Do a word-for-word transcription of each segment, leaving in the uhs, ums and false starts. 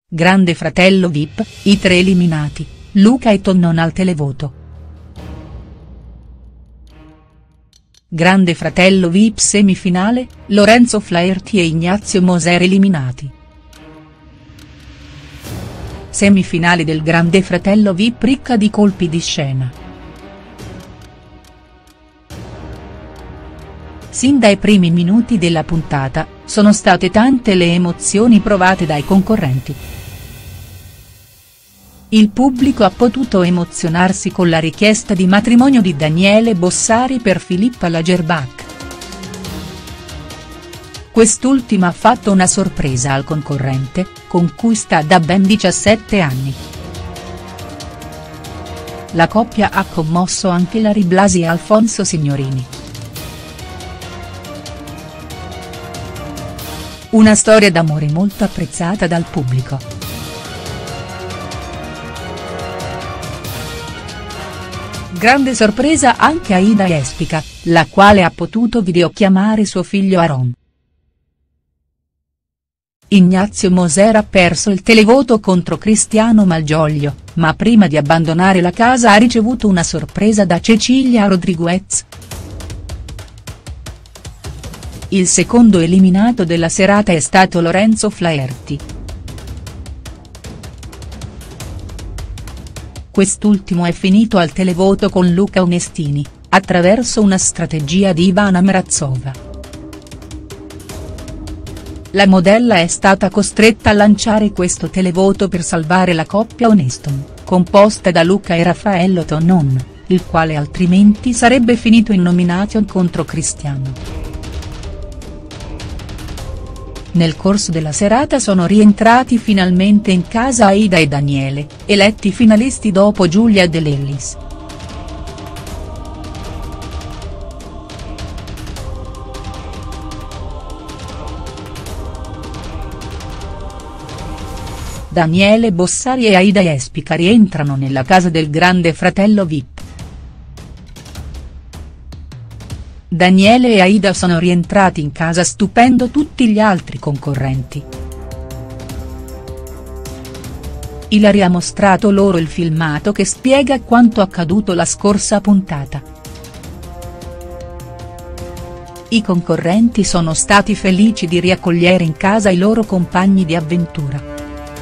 Grande Fratello V I P, i tre eliminati, Luca e Tonnon al televoto. Grande Fratello V I P semifinale, Lorenzo Flaherty e Ignazio Moser eliminati. Semifinale del Grande Fratello V I P ricca di colpi di scena. Sin dai primi minuti della puntata, sono state tante le emozioni provate dai concorrenti. Il pubblico ha potuto emozionarsi con la richiesta di matrimonio di Daniele Bossari per Filippa Lagerbach. Quest'ultima ha fatto una sorpresa al concorrente, con cui sta da ben diciassette anni. La coppia ha commosso anche Ilary Blasi e Alfonso Signorini. Una storia d'amore molto apprezzata dal pubblico. Grande sorpresa anche a Ida Espica, la quale ha potuto videochiamare suo figlio Aaron. Ignazio Moser ha perso il televoto contro Cristiano Malgioglio, ma prima di abbandonare la casa ha ricevuto una sorpresa da Cecilia Rodriguez. Il secondo eliminato della serata è stato Lorenzo Flaherty. Quest'ultimo è finito al televoto con Luca Onestini, attraverso una strategia di Ivana Mrazova. La modella è stata costretta a lanciare questo televoto per salvare la coppia Oneston, composta da Luca e Raffaello Tonnon, il quale altrimenti sarebbe finito in nomination contro Cristiano. Nel corso della serata sono rientrati finalmente in casa Aida e Daniele, eletti finalisti dopo Giulia De Lellis. Daniele Bossari e Aida Espica rientrano nella casa del Grande Fratello V I P. Daniele e Aida sono rientrati in casa stupendo tutti gli altri concorrenti. Ilary ha mostrato loro il filmato che spiega quanto accaduto la scorsa puntata. I concorrenti sono stati felici di riaccogliere in casa i loro compagni di avventura.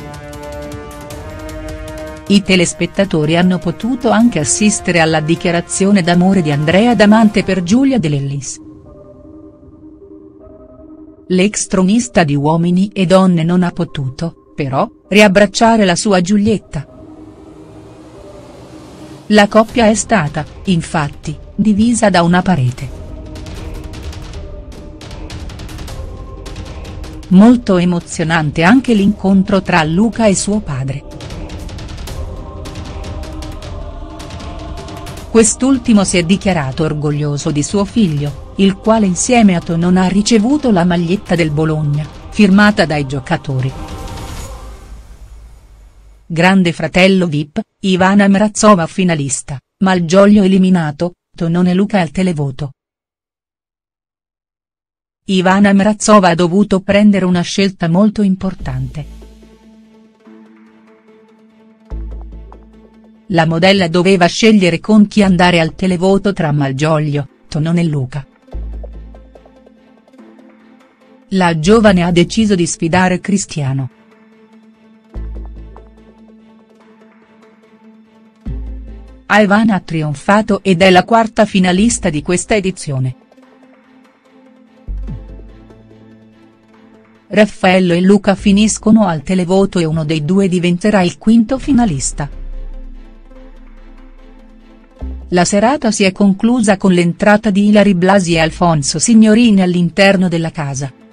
I telespettatori hanno potuto anche assistere alla dichiarazione d'amore di Andrea Damante per Giulia De Lellis. L'ex tronista di Uomini e Donne non ha potuto, però, riabbracciare la sua Giulietta. La coppia è stata, infatti, divisa da una parete. Molto emozionante anche l'incontro tra Luca e suo padre. Quest'ultimo si è dichiarato orgoglioso di suo figlio, il quale insieme a Tonnon ha ricevuto la maglietta del Bologna, firmata dai giocatori. Grande Fratello V I P, Ivana Mrazova finalista, Malgioglio eliminato, Tonnon e Luca al televoto. Ivana Mrazova ha dovuto prendere una scelta molto importante. La modella doveva scegliere con chi andare al televoto tra Malgioglio, Tonnon e Luca. La giovane ha deciso di sfidare Cristiano. Ivana ha trionfato ed è la quarta finalista di questa edizione. Raffaello e Luca finiscono al televoto e uno dei due diventerà il quinto finalista. La serata si è conclusa con l'entrata di Ilary Blasi e Alfonso Signorini all'interno della casa.